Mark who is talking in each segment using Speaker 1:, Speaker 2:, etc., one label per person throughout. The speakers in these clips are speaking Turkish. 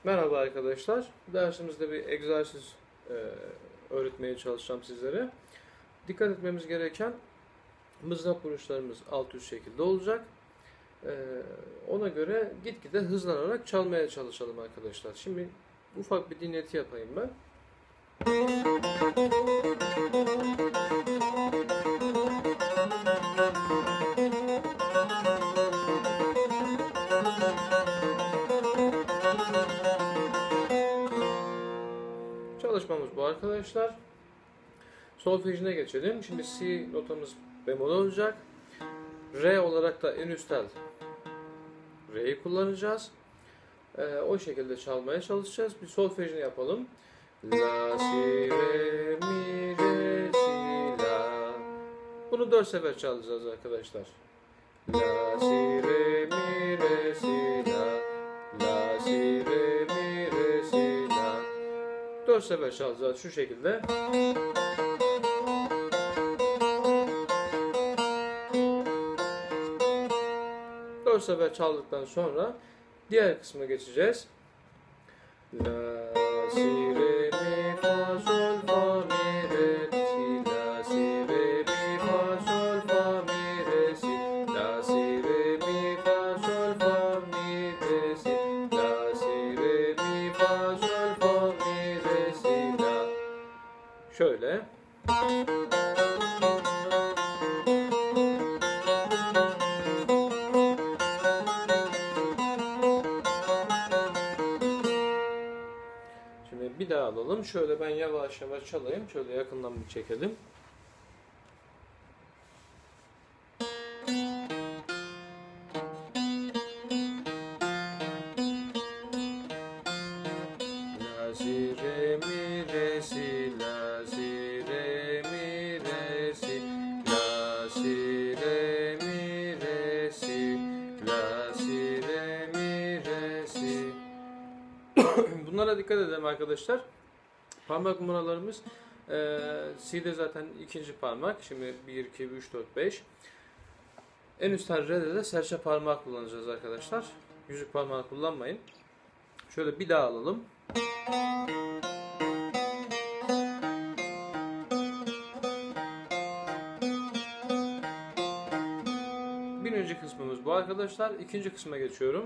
Speaker 1: Merhaba arkadaşlar. Dersimizde bir egzersiz öğretmeye çalışacağım sizlere. Dikkat etmemiz gereken mızrap vuruşlarımız alt üst şekilde olacak. Ona göre gitgide hızlanarak çalmaya çalışalım arkadaşlar. Şimdi ufak bir dinleti yapayım ben. Çalışmamız bu arkadaşlar. Solfejine geçelim. Şimdi C notamız bemol olacak. Re olarak da en üst tel Re'yi kullanacağız. O şekilde çalmaya çalışacağız. Bir solfejini yapalım. La, si, re, mi, re, si, la. Bunu 4 sefer çalacağız arkadaşlar. La, si, re, mi, re, si, la. La, si, re, mi, re, si, la. 4 sefer çalacağız şu şekilde. Dört sefer çaldıktan sonra diğer kısma geçeceğiz. La, si, re, mi, fa, sol, fa, mi, re, si, la, si, re, mi, fa, sol, fa, mi, re, si, la, si, re, mi, fa, sol, fa, mi, re, si, la, si, re, mi, fa, sol, fa, mi, re, si, la. Şöyle. Şimdi bir daha alalım. Şöyle ben yavaş yavaş çalayım. Şöyle yakından bir çekelim. La, si, re, mi, re, si, la, si, re, mi, re, si, la, si, re, mi, re, si, la, si, re, mi, re, si. Bunlara dikkat edelim arkadaşlar. Parmak numaralarımız C'de zaten ikinci parmak. Şimdi 1, 2, 3, 4, 5. En üst tel Re'de de serçe parmağı kullanacağız arkadaşlar. Yüzük parmağı kullanmayın. Şöyle bir daha alalım. Birinci kısmımız bu arkadaşlar. İkinci kısma geçiyorum.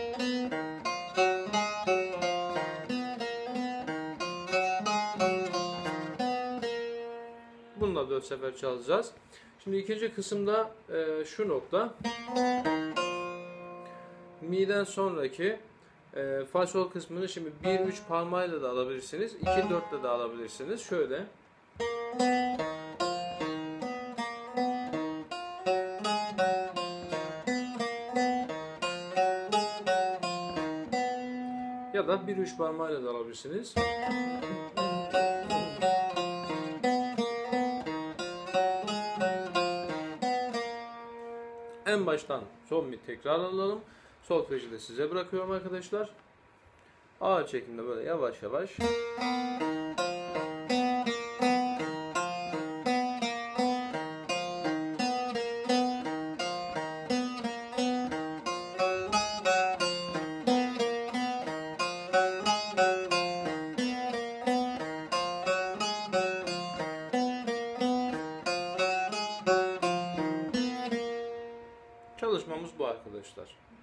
Speaker 1: Bunu da 4 sefer çalacağız. Şimdi ikinci kısımda şu nokta. Mi'den sonraki fa sol kısmını şimdi 1-3 parmağıyla da alabilirsiniz. 2-4 de alabilirsiniz. Şöyle. Ya da 1-3 parmağıyla da alabilirsiniz. En baştan son bir tekrar alalım. Solfeji de size bırakıyorum arkadaşlar. Ağır çekimde böyle yavaş yavaş. Çalışmamız bu arkadaşlar.